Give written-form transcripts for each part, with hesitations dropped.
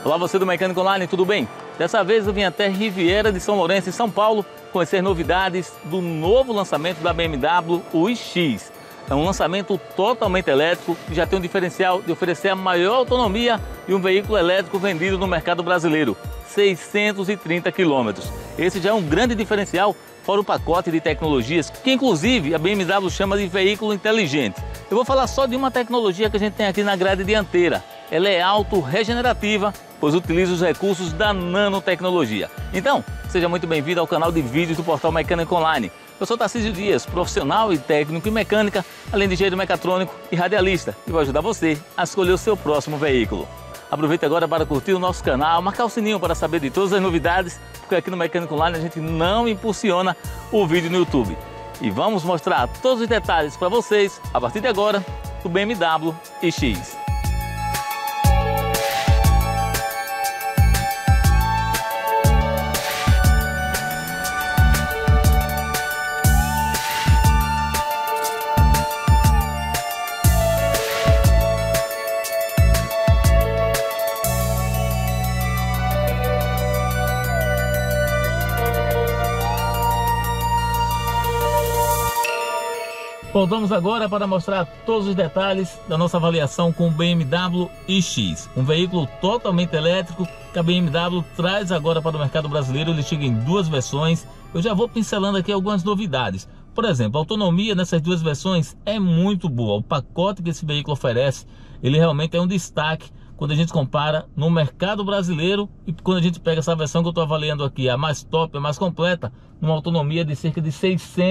Olá, você do Mecânico Online, tudo bem? Dessa vez eu vim até Riviera de São Lourenço, em São Paulo, conhecer novidades do novo lançamento da BMW, o iX. É um lançamento totalmente elétrico que já tem um diferencial de oferecer a maior autonomia de um veículo elétrico vendido no mercado brasileiro, 630 km. Esse já é um grande diferencial, fora o pacote de tecnologias, que inclusive a BMW chama de veículo inteligente. Eu vou falar só de uma tecnologia que a gente tem aqui na grade dianteira. Ela é autorregenerativa, pois utiliza os recursos da nanotecnologia. Então, seja muito bem-vindo ao canal de vídeos do portal Mecânico Online. Eu sou Tarcísio Dias, profissional e técnico em mecânica, além de engenheiro mecatrônico e radialista, e vou ajudar você a escolher o seu próximo veículo. Aproveite agora para curtir o nosso canal, marcar o sininho para saber de todas as novidades, porque aqui no Mecânico Online a gente não impulsiona o vídeo no YouTube. E vamos mostrar todos os detalhes para vocês, a partir de agora, do BMW iX. Voltamos agora para mostrar todos os detalhes da nossa avaliação com o BMW iX, um veículo totalmente elétrico que a BMW traz agora para o mercado brasileiro. Ele chega em duas versões. Eu já vou pincelando aqui algumas novidades. Por exemplo, a autonomia nessas duas versões é muito boa. O pacote que esse veículo oferece, ele realmente é um destaque quando a gente compara no mercado brasileiro e quando a gente pega essa versão que eu estou avaliando aqui, a mais top, a mais completa, uma autonomia de cerca de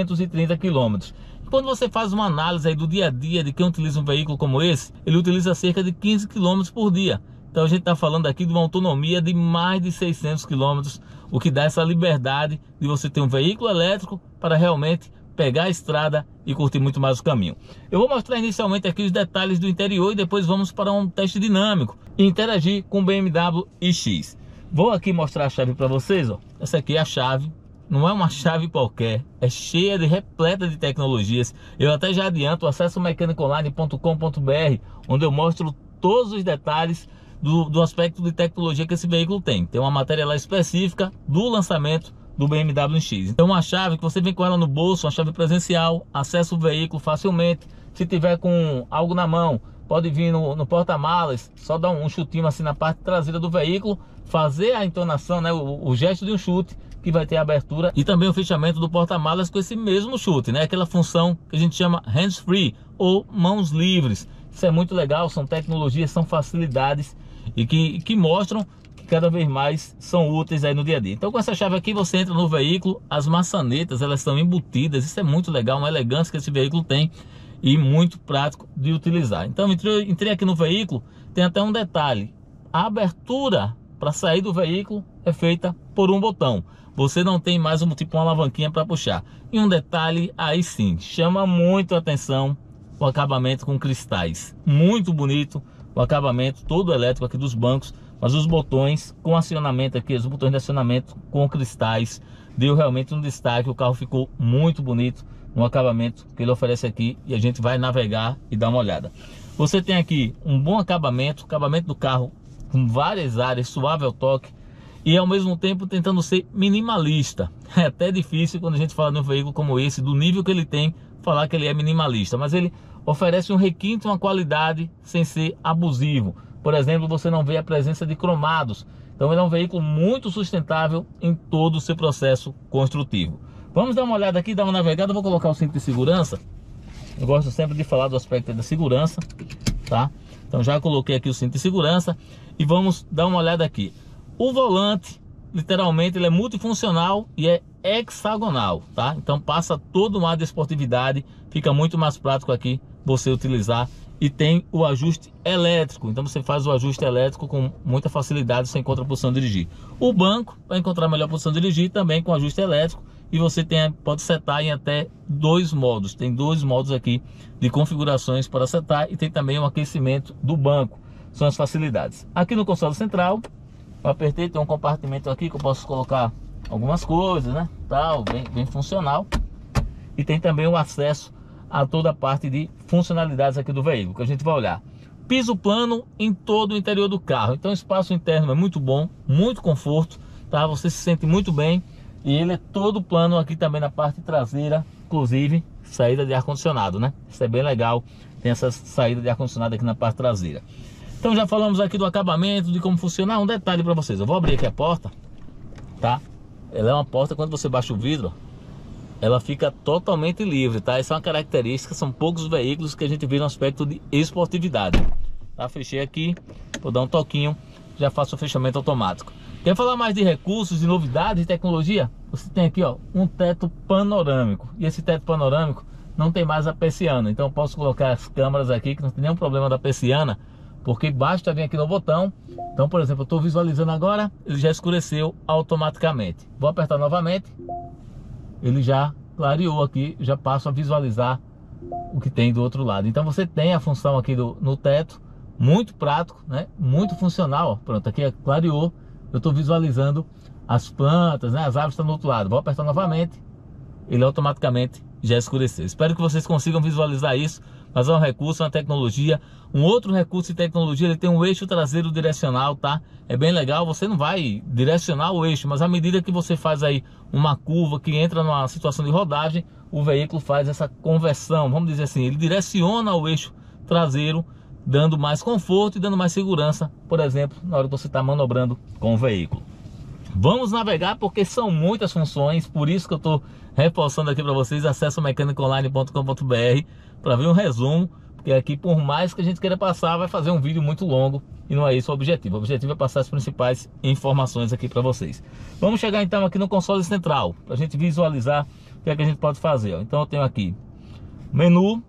630 km. Quando você faz uma análise aí do dia a dia de quem utiliza um veículo como esse, ele utiliza cerca de 15 km por dia. Então a gente está falando aqui de uma autonomia de mais de 600 km, o que dá essa liberdade de você ter um veículo elétrico para realmente pegar a estrada e curtir muito mais o caminho. Eu vou mostrar inicialmente aqui os detalhes do interior e depois vamos para um teste dinâmico e interagir com o BMW iX. Vou aqui mostrar a chave para vocês, ó. Essa aqui é a chave. Não é uma chave qualquer, é cheia de repleta de tecnologias. Eu até já adianto, acesse o mecanicoonline.com.br, onde eu mostro todos os detalhes do aspecto de tecnologia que esse veículo tem. Tem uma matéria lá específica do lançamento do BMW iX. Então uma chave que você vem com ela no bolso, uma chave presencial, acessa o veículo facilmente. Se tiver com algo na mão, pode vir no porta-malas, só dar um chutinho assim na parte traseira do veículo, fazer a entonação, né, o gesto de um chute, que vai ter a abertura e também o fechamento do porta-malas com esse mesmo chute, né? Aquela função que a gente chama hands-free ou mãos livres. Isso é muito legal, são tecnologias, são facilidades e que mostram que cada vez mais são úteis aí no dia a dia. Então com essa chave aqui você entra no veículo, as maçanetas elas estão embutidas, isso é muito legal, uma elegância que esse veículo tem e muito prático de utilizar. Então entrei aqui no veículo, tem até um detalhe, a abertura para sair do veículo é feita por um botão. Você não tem mais uma alavanquinha para puxar. E um detalhe aí sim, chama muito a atenção o acabamento com cristais. Muito bonito o acabamento todo elétrico aqui dos bancos, mas os botões com acionamento aqui, os botões de acionamento com cristais, deu realmente um destaque. O carro ficou muito bonito no acabamento que ele oferece aqui e a gente vai navegar e dar uma olhada. Você tem aqui um bom acabamento do carro com várias áreas, suave ao toque, e ao mesmo tempo tentando ser minimalista. É até difícil quando a gente fala de um veículo como esse, do nível que ele tem, falar que ele é minimalista, mas ele oferece um requinte, uma qualidade sem ser abusivo. Por exemplo, você não vê a presença de cromados. Então ele é um veículo muito sustentável em todo o seu processo construtivo. Vamos dar uma olhada aqui, dar uma navegada. Eu vou colocar o cinto de segurança. Eu gosto sempre de falar do aspecto da segurança, tá? Então já coloquei aqui o cinto de segurança e vamos dar uma olhada aqui. O volante, literalmente, ele é multifuncional e é hexagonal, tá? Então passa todo um ar de esportividade, fica muito mais prático aqui você utilizar. E tem o ajuste elétrico, então você faz o ajuste elétrico com muita facilidade, você encontra a posição de dirigir. O banco, para encontrar a melhor posição de dirigir, também com ajuste elétrico. E você pode setar em até dois modos, tem dois modos aqui de configurações para setar. E tem também o aquecimento do banco, são as facilidades. Aqui no console central, eu apertei, tem um compartimento aqui que eu posso colocar algumas coisas, né? Tal, bem funcional. E tem também o acesso a toda a parte de funcionalidades aqui do veículo, que a gente vai olhar. piso plano em todo o interior do carro. Então o espaço interno é muito bom, muito conforto, tá? Você se sente muito bem. E ele é todo plano aqui também na parte traseira, inclusive saída de ar-condicionado, né? Isso é bem legal, tem essa saída de ar-condicionado aqui na parte traseira. Então já falamos aqui do acabamento, de como funciona. Um detalhe para vocês, eu vou abrir aqui a porta, tá? Ela é uma porta, quando você baixa o vidro, ela fica totalmente livre, tá? Essa é uma característica, são poucos veículos que a gente vê no aspecto de esportividade, tá? Fechei aqui, vou dar um toquinho, já faço o fechamento automático. Quer falar mais de recursos, de novidades, de tecnologia? Você tem aqui, ó, um teto panorâmico. E esse teto panorâmico não tem mais a persiana. Então eu posso colocar as câmeras aqui, que não tem nenhum problema da persiana, porque basta vir aqui no botão. Então, por exemplo, eu estou visualizando agora, ele já escureceu automaticamente. Vou apertar novamente, ele já clareou aqui, já passo a visualizar o que tem do outro lado. Então você tem a função aqui no teto, muito prático, né? Muito funcional, ó. Pronto, aqui clareou. Eu estou visualizando as plantas, né? As árvores estão do outro lado. Vou apertar novamente, ele automaticamente já escureceu. Espero que vocês consigam visualizar isso. Mas é um recurso, uma tecnologia. Um outro recurso de tecnologia, ele tem um eixo traseiro direcional, tá? É bem legal, você não vai direcionar o eixo, mas à medida que você faz aí uma curva que entra numa situação de rodagem, o veículo faz essa conversão, vamos dizer assim, ele direciona o eixo traseiro, dando mais conforto e dando mais segurança, por exemplo, na hora que você está manobrando com o veículo. Vamos navegar porque são muitas funções, por isso que eu estou reforçando aqui para vocês. Acesse mecanicaonline.com.br para ver um resumo, porque aqui, por mais que a gente queira passar, vai fazer um vídeo muito longo e não é isso o objetivo. O objetivo é passar as principais informações aqui para vocês. Vamos chegar então aqui no console central, para a gente visualizar o que é que a gente pode fazer. Então eu tenho aqui menu,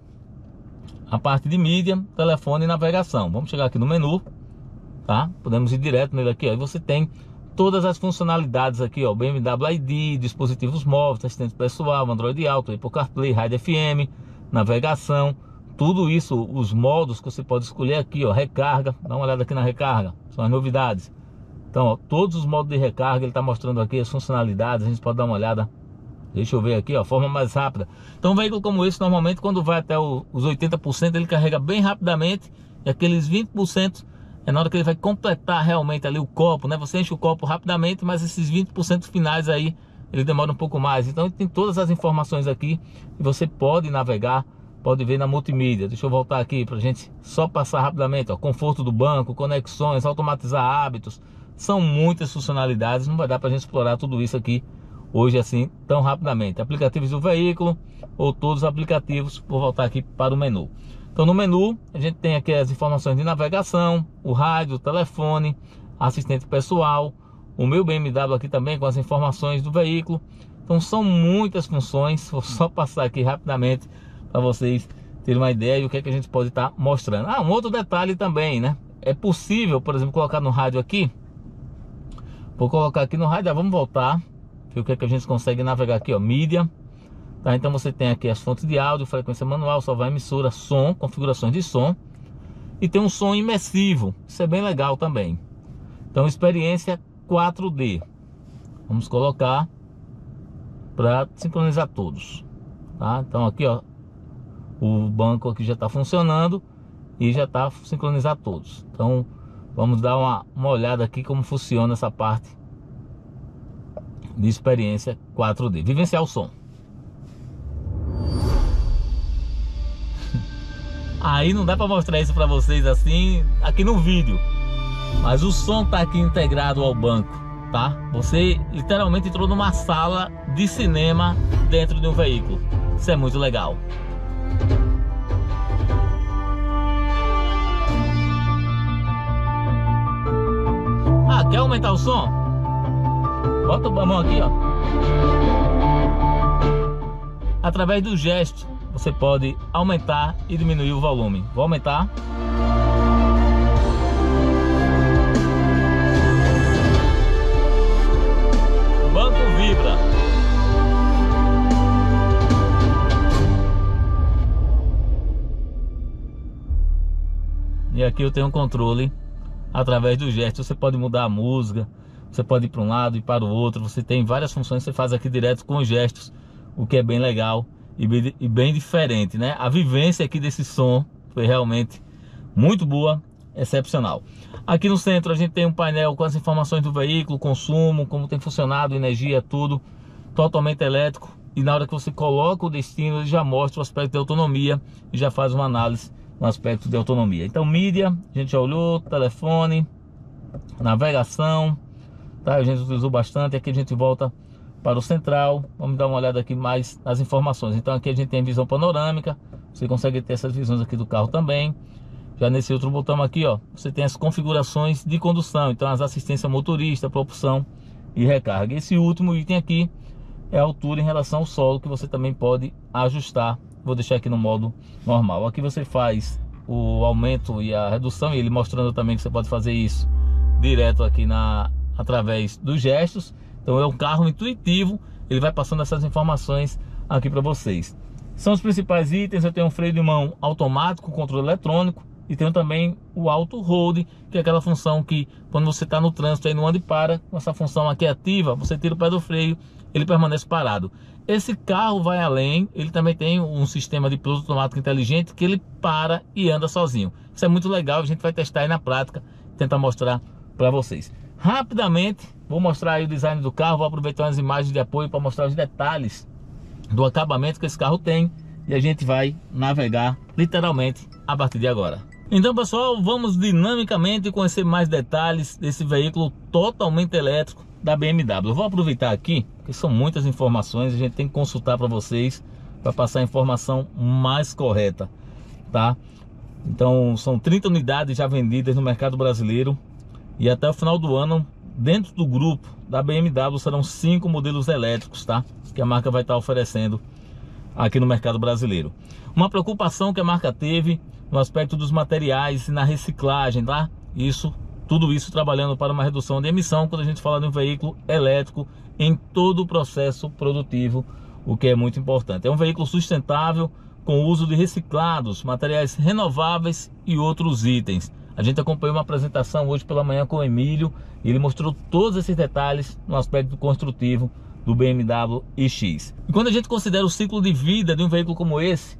a parte de mídia, telefone e navegação. Vamos chegar aqui no menu, tá? Podemos ir direto nele aqui, ó. E você tem todas as funcionalidades aqui, ó, BMW ID, dispositivos móveis, assistente pessoal, Android Auto, Apple CarPlay, Rádio FM, navegação, tudo isso, os modos que você pode escolher aqui, ó, recarga, dá uma olhada aqui na recarga, são as novidades. Então, ó, todos os modos de recarga, ele está mostrando aqui as funcionalidades, a gente pode dar uma olhada. Deixa eu ver aqui, ó, forma mais rápida. Então um veículo como esse, normalmente quando vai até os 80%, ele carrega bem rapidamente, e aqueles 20% é na hora que ele vai completar realmente ali o copo, né? Você enche o copo rapidamente, mas esses 20% finais aí, ele demora um pouco mais. Então tem todas as informações aqui, e você pode navegar, pode ver na multimídia. Deixa eu voltar aqui pra gente só passar rapidamente, ó, conforto do banco, conexões, automatizar hábitos. São muitas funcionalidades, não vai dar pra gente explorar tudo isso aqui hoje assim tão rapidamente. Aplicativos do veículo ou todos os aplicativos. Vou voltar aqui para o menu. Então no menu a gente tem aqui as informações de navegação, o rádio, o telefone, assistente pessoal, o meu BMW aqui também com as informações do veículo. Então são muitas funções. Vou só passar aqui rapidamente para vocês terem uma ideia do que é que a gente pode estar mostrando. Ah, um outro detalhe também, né? É possível, por exemplo, colocar no rádio aqui. Vou colocar aqui no rádio, vamos voltar. O que é que a gente consegue navegar aqui, ó, mídia, tá? Então você tem aqui as fontes de áudio, frequência manual, salvar emissora, som, configurações de som, e tem um som imersivo, isso é bem legal também. Então experiência 4D, vamos colocar para sincronizar todos, tá? Então aqui, ó, o banco aqui já está funcionando e já está sincronizar todos. Então vamos dar uma olhada aqui como funciona essa parte de experiência 4D, vivenciar o som. Aí não dá para mostrar isso para vocês assim aqui no vídeo, mas o som tá aqui integrado ao banco, tá? Você literalmente entrou numa sala de cinema dentro de um veículo. Isso é muito legal. Ah, quer aumentar o som? Bota a mão aqui, ó. Através do gesto, você pode aumentar e diminuir o volume. Vou aumentar. O banco vibra. E aqui eu tenho um controle. Através do gesto, você pode mudar a música. Você pode ir para um lado e para o outro. Você tem várias funções que você faz aqui direto com os gestos, o que é bem legal e bem diferente, né? A vivência aqui desse som foi realmente muito boa, excepcional. Aqui no centro a gente tem um painel com as informações do veículo, consumo, como tem funcionado, energia, tudo totalmente elétrico. E na hora que você coloca o destino, ele já mostra o aspecto de autonomia e já faz uma análise no aspecto de autonomia. Então mídia, a gente já olhou, telefone, navegação, tá? A gente utilizou bastante. Aqui a gente volta para o central, vamos dar uma olhada aqui mais nas informações. Então aqui a gente tem visão panorâmica, você consegue ter essas visões aqui do carro também. Já nesse outro botão aqui, ó, você tem as configurações de condução, então as assistências motorista, propulsão e recarga. Esse último item aqui é a altura em relação ao solo, que você também pode ajustar. Vou deixar aqui no modo normal. Aqui você faz o aumento e a redução, e ele mostrando também que você pode fazer isso direto aqui através dos gestos. Então é um carro intuitivo, ele vai passando essas informações aqui para vocês. São os principais itens. Eu tenho um freio de mão automático, controle eletrônico, e tenho também o auto hold, que é aquela função que quando você está no trânsito aí no anda e para, com essa função aqui ativa, você tira o pé do freio, ele permanece parado. Esse carro vai além, ele também tem um sistema de piloto automático inteligente que ele para e anda sozinho. Isso é muito legal, a gente vai testar aí na prática, tentar mostrar para vocês. Rapidamente, vou mostrar aí o design do carro, vou aproveitar umas imagens de apoio para mostrar os detalhes do acabamento que esse carro tem, e a gente vai navegar literalmente a partir de agora. Então pessoal, vamos dinamicamente conhecer mais detalhes desse veículo totalmente elétrico da BMW. Eu vou aproveitar aqui, porque são muitas informações, a gente tem que consultar para vocês, para passar a informação mais correta, tá? Então são 30 unidades já vendidas no mercado brasileiro, e até o final do ano, dentro do grupo da BMW, serão 5 modelos elétricos, tá? Que a marca vai estar oferecendo aqui no mercado brasileiro. Uma preocupação que a marca teve no aspecto dos materiais e na reciclagem, tá? Tudo isso trabalhando para uma redução de emissão quando a gente fala de um veículo elétrico em todo o processo produtivo, o que é muito importante. É um veículo sustentável com o uso de reciclados, materiais renováveis e outros itens. A gente acompanhou uma apresentação hoje pela manhã com o Emílio, e ele mostrou todos esses detalhes no aspecto construtivo do BMW iX. E quando a gente considera o ciclo de vida de um veículo como esse,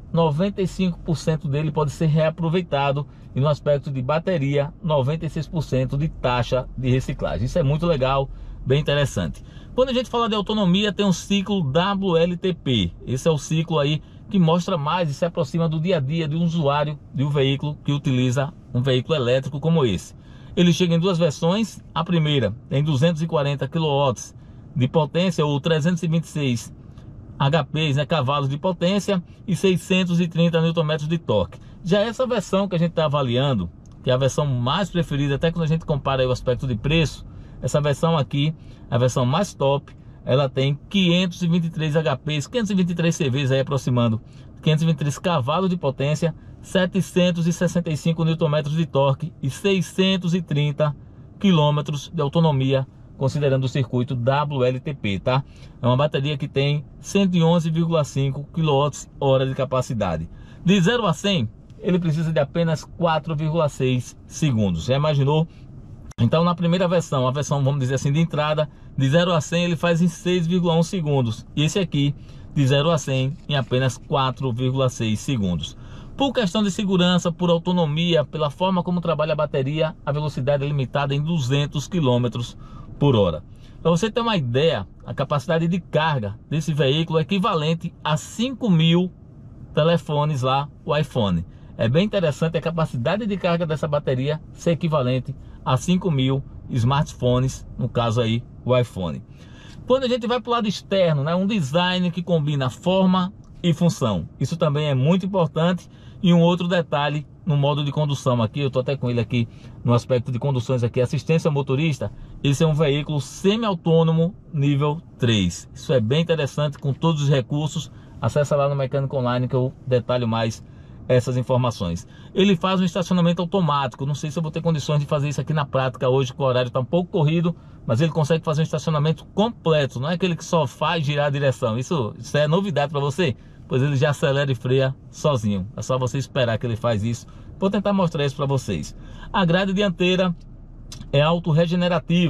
95% dele pode ser reaproveitado, e no aspecto de bateria, 96% de taxa de reciclagem. Isso é muito legal, bem interessante. Quando a gente fala de autonomia, tem um ciclo WLTP. Esse é o ciclo aí que mostra mais e se aproxima do dia a dia de um usuário de um veículo que utiliza um veículo elétrico como esse. Ele chega em duas versões. A primeira tem 240 kW de potência, ou 326 HPs, né, cavalos de potência, e 630 Nm de torque. Já essa versão que a gente está avaliando, que é a versão mais preferida, até quando a gente compara aí o aspecto de preço, essa versão aqui, a versão mais top, ela tem 523 HPs, 523 CVs aí aproximando, 523 cavalos de potência, 765 Nm de torque e 630 km de autonomia, considerando o circuito WLTP, tá? É uma bateria que tem 111,5 kWh de capacidade. De 0 a 100, ele precisa de apenas 4,6 segundos. Já imaginou? Então na primeira versão, a versão, vamos dizer assim, de entrada, de 0 a 100 ele faz em 6,1 segundos. E esse aqui, de 0 a 100 em apenas 4,6 segundos. Por questão de segurança, por autonomia, pela forma como trabalha a bateria, a velocidade é limitada em 200 km por hora. Para você ter uma ideia, a capacidade de carga desse veículo é equivalente a 5.000 telefones lá, o iPhone. É bem interessante a capacidade de carga dessa bateria ser equivalente a 5.000 smartphones, no caso aí o iPhone. Quando a gente vai para o lado externo, né, um design que combina forma e função, isso também é muito importante. E um outro detalhe no modo de condução aqui, eu estou até com ele aqui no aspecto de conduções aqui, assistência motorista. Esse é um veículo semi-autônomo nível 3. Isso é bem interessante, com todos os recursos. Acesse lá no Mecânico Online que eu detalho mais essas informações. Ele faz um estacionamento automático. Não sei se eu vou ter condições de fazer isso aqui na prática hoje, que o horário está um pouco corrido, mas ele consegue fazer um estacionamento completo. Não é aquele que só faz girar a direção. Isso é novidade para você? Pois ele já acelera e freia sozinho. É só você esperar que ele faz isso. Vou tentar mostrar isso para vocês. A grade dianteira é autorregenerativa.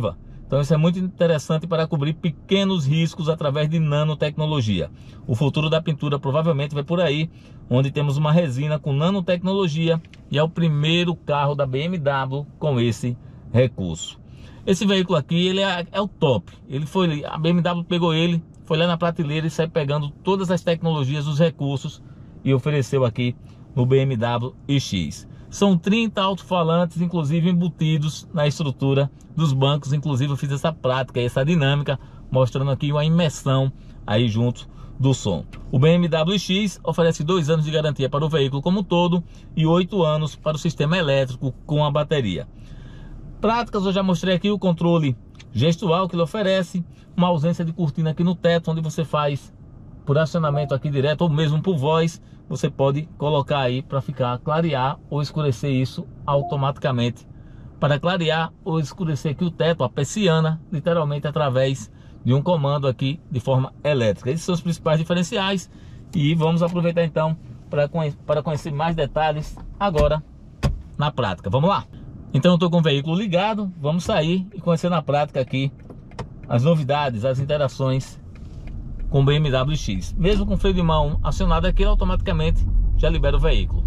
Então isso é muito interessante para cobrir pequenos riscos através de nanotecnologia. O futuro da pintura provavelmente vai por aí, onde temos uma resina com nanotecnologia e é o primeiro carro da BMW com esse recurso. Esse veículo aqui, ele é o top. A BMW pegou ele, foi lá na prateleira e saiu pegando todas as tecnologias, os recursos e ofereceu aqui no BMW iX. São 30 alto-falantes, inclusive embutidos na estrutura dos bancos. Inclusive eu fiz essa prática, essa dinâmica, mostrando aqui uma imersão aí junto do som. O BMW iX oferece 2 anos de garantia para o veículo como um todo e 8 anos para o sistema elétrico com a bateria. Práticas, eu já mostrei aqui o controle gestual que ele oferece, uma ausência de cortina aqui no teto, onde você faz por acionamento aqui direto ou mesmo por voz. Você pode colocar aí para ficar clarear ou escurecer isso automaticamente. Para clarear ou escurecer aqui o teto, a persiana, literalmente através de um comando aqui de forma elétrica. Esses são os principais diferenciais e vamos aproveitar então para conhecer mais detalhes agora na prática. Vamos lá? Então eu estou com o veículo ligado, vamos sair e conhecer na prática aqui as novidades, as interações com o BMW iX. Mesmo com o freio de mão acionado aqui, ele automaticamente já libera o veículo.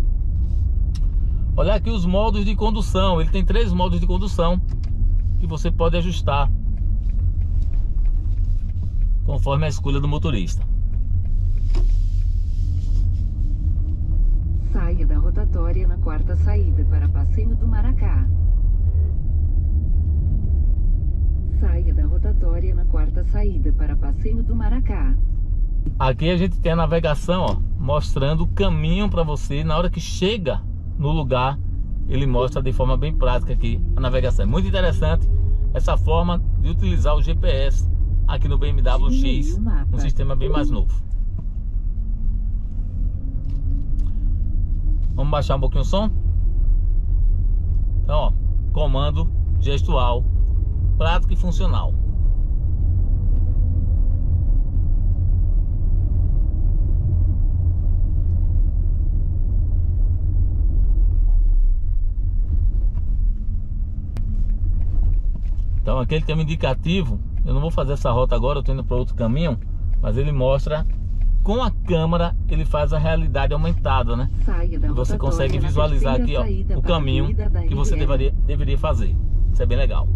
Olha aqui os modos de condução. Ele tem 3 modos de condução que você pode ajustar conforme a escolha do motorista. Saia da rotatória na 4ª saída para Passeio do Maracá. Saia da rotatória na 4ª saída para Passeio do Maracá. Aqui a gente tem a navegação, ó, mostrando o caminho para você. Na hora que chega no lugar, ele mostra de forma bem prática aqui a navegação. É muito interessante essa forma de utilizar o GPS aqui no BMW iX, um sistema bem mais novo. Vamos baixar um pouquinho o som. Então, ó, comando gestual, prático e funcional. Então aqui ele tem um indicativo. Eu não vou fazer essa rota agora, eu estou indo para outro caminho, mas ele mostra com a câmera, ele faz a realidade aumentada, né? E você consegue visualizar aqui, ó, o caminho que você deveria fazer. Isso é bem legal.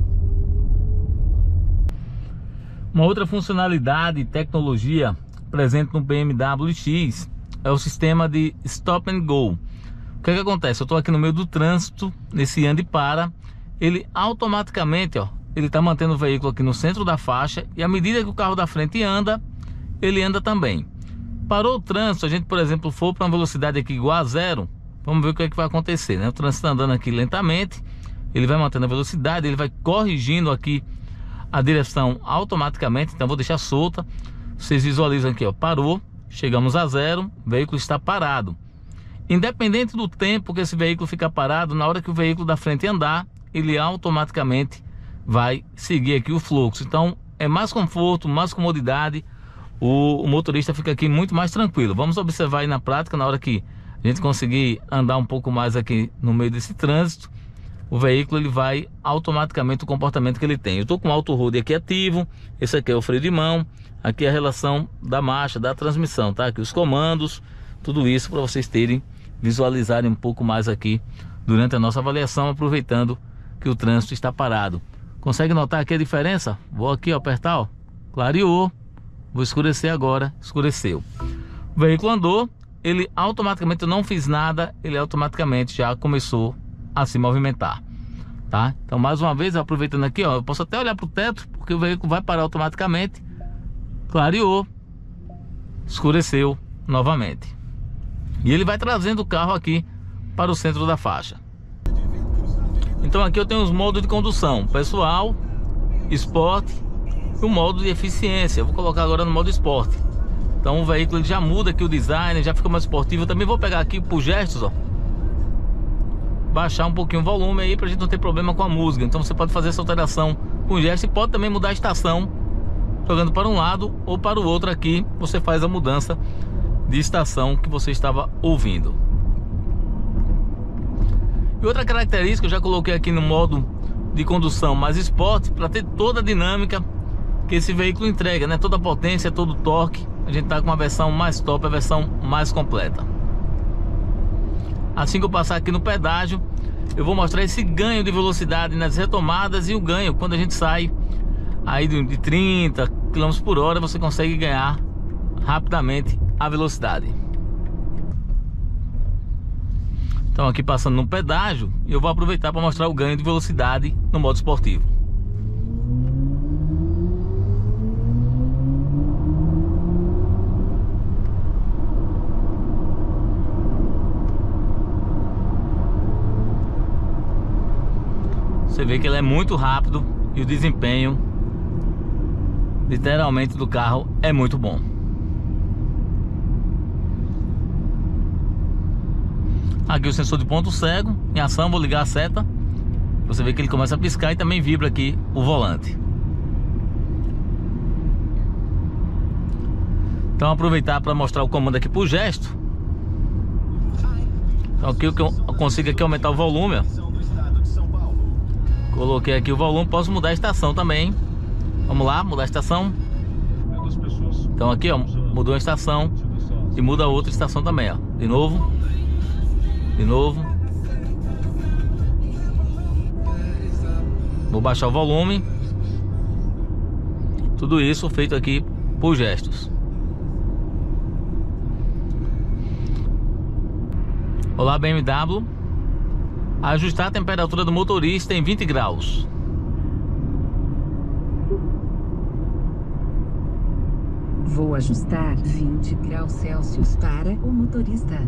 Uma outra funcionalidade e tecnologia presente no BMW iX é o sistema de Stop and Go. O que acontece? Eu estou aqui no meio do trânsito, nesse ande e para, ele automaticamente, ó, ele está mantendo o veículo aqui no centro da faixa e à medida que o carro da frente anda, ele anda também. Parou o trânsito, a gente, por exemplo, for para uma velocidade aqui igual a 0, vamos ver o que é que vai acontecer, né? O trânsito está andando aqui lentamente, ele vai mantendo a velocidade, ele vai corrigindo aqui a direção automaticamente. Então vou deixar solta. Vocês visualizam aqui, ó, parou, chegamos a 0, o veículo está parado. Independente do tempo que esse veículo fica parado, na hora que o veículo da frente andar, ele automaticamente vai seguir aqui o fluxo. Então é mais conforto, mais comodidade, o motorista fica aqui muito mais tranquilo. Vamos observar aí na prática, na hora que a gente conseguir andar um pouco mais aqui no meio desse trânsito, o veículo ele vai automaticamente o comportamento que ele tem. Eu estou com o auto hold aqui ativo, esse aqui é o freio de mão, aqui é a relação da marcha, da transmissão, tá? Aqui os comandos, tudo isso para vocês visualizarem um pouco mais aqui durante a nossa avaliação, aproveitando que o trânsito está parado. Consegue notar aqui a diferença? Vou aqui, ó, apertar, ó, clareou, vou escurecer agora, escureceu. O veículo andou, ele automaticamente, eu não fiz nada, ele automaticamente já começou a se movimentar, tá? Então mais uma vez, aproveitando aqui, ó, eu posso até olhar para o teto, porque o veículo vai parar automaticamente, clareou, escureceu novamente. E ele vai trazendo o carro aqui para o centro da faixa. Então aqui eu tenho os modos de condução: pessoal, esporte e o modo de eficiência. Eu vou colocar agora no modo esporte. Então o veículo já muda aqui o design, já fica mais esportivo. Eu também vou pegar aqui por gestos, ó, baixar um pouquinho o volume aí pra gente não ter problema com a música. Então você pode fazer essa alteração com gesto e pode também mudar a estação, jogando para um lado ou para o outro. Aqui você faz a mudança de estação que você estava ouvindo. E outra característica, eu já coloquei aqui no modo de condução mais esporte, para ter toda a dinâmica que esse veículo entrega, né? Toda a potência, todo o torque. A gente tá com uma versão mais top, a versão mais completa. Assim que eu passar aqui no pedágio, eu vou mostrar esse ganho de velocidade nas retomadas e o ganho quando a gente sai aí de 30 km por hora, você consegue ganhar rapidamente a velocidade. Então aqui passando no pedágio, eu vou aproveitar para mostrar o ganho de velocidade no modo esportivo. Você vê que ele é muito rápido e o desempenho literalmente do carro é muito bom. Aqui o sensor de ponto cego em ação, vou ligar a seta. Você vê que ele começa a piscar e também vibra aqui o volante. Então aproveitar para mostrar o comando aqui por gesto. Então aqui eu consigo aqui aumentar o volume, ó. Coloquei aqui o volume, posso mudar a estação também. Vamos lá, mudar a estação. Então aqui, ó, mudou a estação e muda a outra estação também, ó. De novo. De novo. Vou baixar o volume. Tudo isso feito aqui por gestos. Olá, BMW. Ajustar a temperatura do motorista em 20 graus. Vou ajustar 20 graus Celsius para o motorista.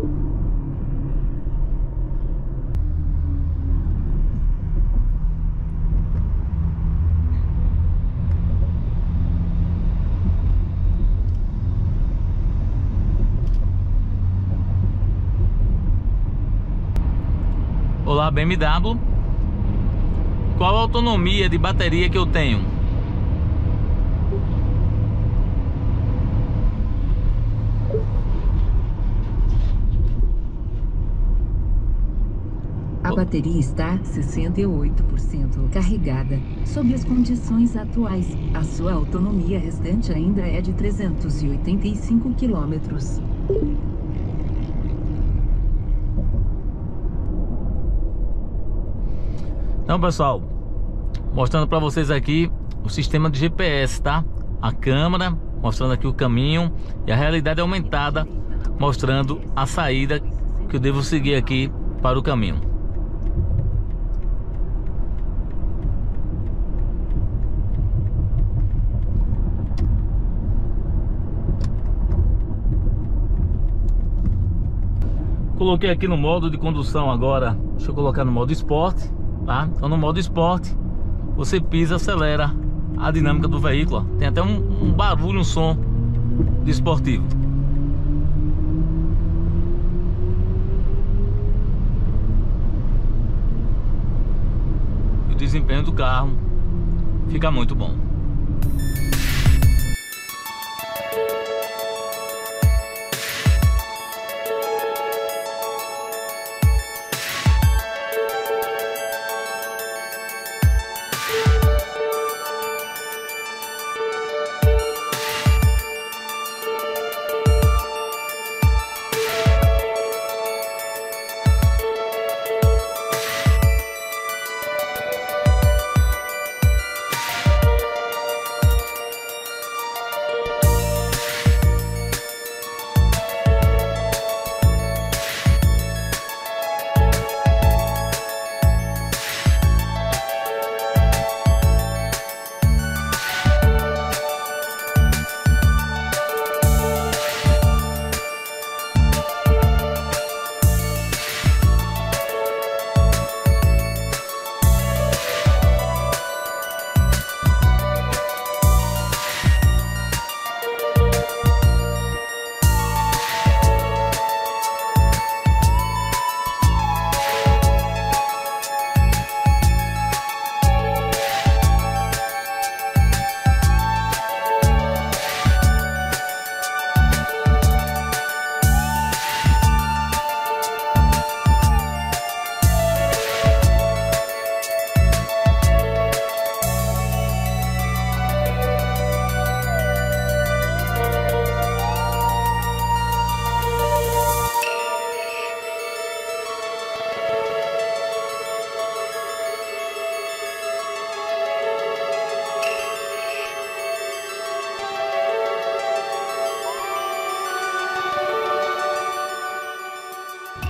Olá, BMW. Qual a autonomia de bateria que eu tenho? A bateria está 68% carregada. Sob as condições atuais, a sua autonomia restante ainda é de 385 quilômetros. Então, pessoal, mostrando para vocês aqui o sistema de GPS, tá? A câmera mostrando aqui o caminho e a realidade aumentada mostrando a saída que eu devo seguir aqui para o caminho. Coloquei aqui no modo de condução agora. Deixa eu colocar no modo esporte. Tá? Então no modo esporte você pisa, acelera a dinâmica do veículo, ó. Tem até um barulho, um som de esportivo. E o desempenho do carro fica muito bom.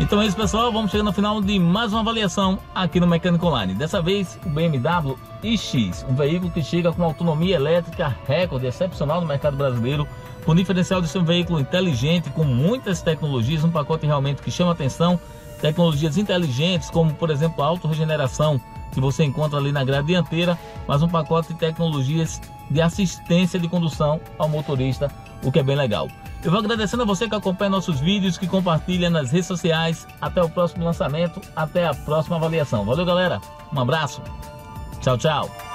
Então é isso, pessoal, vamos chegando no final de mais uma avaliação aqui no Mecânica Online. Dessa vez o BMW iX, um veículo que chega com autonomia elétrica recorde, excepcional no mercado brasileiro, com diferencial de ser um veículo inteligente, com muitas tecnologias, um pacote realmente que chama atenção, tecnologias inteligentes como, por exemplo, a autorregeneração que você encontra ali na grade dianteira, mas um pacote de tecnologias de assistência de condução ao motorista, o que é bem legal. Eu vou agradecendo a você que acompanha nossos vídeos, que compartilha nas redes sociais. Até o próximo lançamento, até a próxima avaliação. Valeu, galera, um abraço, tchau, tchau.